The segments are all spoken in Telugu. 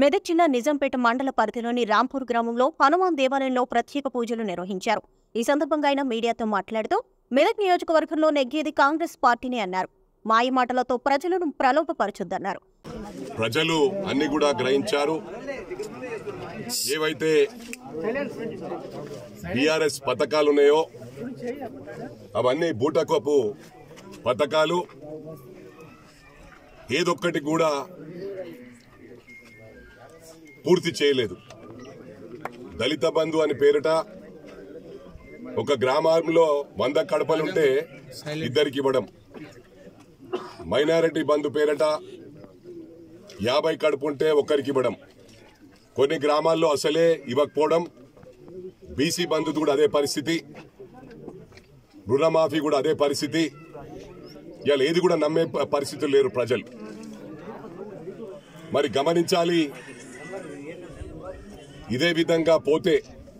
మెదక్ జిల్లా నిజాంపేట మండల పరిధిలోని రాంపూర్ గ్రామంలో హనుమాన్ దేవాలయంలో ప్రత్యేక పూజలు నిర్వహించారు. ఈ సందర్భంగా ఆయన మీడియాతో మాట్లాడుతూ మెదక్ నియోజకవర్గంలో నెగ్గేది కాంగ్రెస్ పార్టీని అన్నారు. మాయమాటలతో ప్రజలను ప్రలోభపరచొద్దన్నారు. ప్రజలు అన్ని కూడా గ్రహించారు. ఏవైతే బీఆర్ఎస్ పథకాలు ఉన్నాయో అవన్నీ బూటకపు పథకాలు. ఏదొక్కటి కూడా పూర్తి చేయలేదు. దళిత బంధు అని పేరిట ఒక గ్రామంలో 100 కడపలుంటే 2కి ఇవ్వడం, మైనారిటీ బంధు పేరిట 50 కడుపు ఉంటే 1కి ఇవ్వడం, కొన్ని గ్రామాల్లో అసలే ఇవ్వకపోవడం, బీసీ బంధు కూడా అదే పరిస్థితి, రుణమాఫీ కూడా అదే పరిస్థితి. ఇవాళ ఏది కూడా నమ్మే పరిస్థితులు లేరు ప్రజలు. మరి గమనించాలి, ఇదే విధంగా పోతే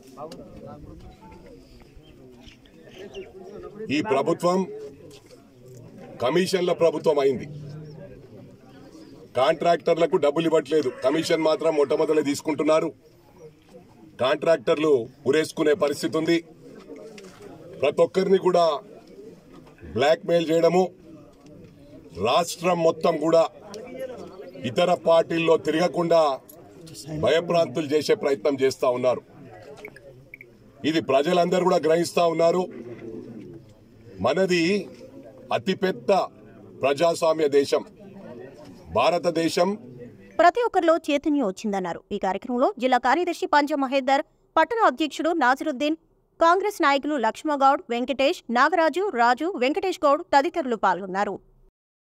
ఈ ప్రభుత్వం కమిషన్ల ప్రభుత్వం అయింది. కాంట్రాక్టర్లకు డబ్బులు ఇవ్వట్లేదు, కమిషన్ మాత్రం మొట్టమొదటి తీసుకుంటున్నారు. కాంట్రాక్టర్లు ఉరేసుకునే పరిస్థితి ఉంది. ప్రతి ఒక్కరిని కూడా బ్లాక్మెయిల్ చేయడము, రాష్ట్రం మొత్తం కూడా ఇతర పార్టీల్లో తిరగకుండా భయప్రాంతులు చేసే ప్రయత్నం చేస్తా ఉన్నారు. ఇది ప్రజలందరూ కూడా గ్రహిస్తా ఉన్నారు. మనది అతిపెద్ద ప్రజాస్వామ్య దేశం భారతదేశం. ప్రతి ఒక్కరిలో చైతన్యం వచ్చిందన్నారు. ఈ కార్యక్రమంలో జిల్లా కార్యదర్శి పంజ మహేదర్, పట్టణ అధ్యక్షుడు నాజరుద్దీన్, కాంగ్రెస్ నాయకులు లక్ష్మగౌడ్, వెంకటేష్, నాగరాజు, రాజు, వెంకటేష్ గౌడ్ తదితరులు పాల్గొన్నారు.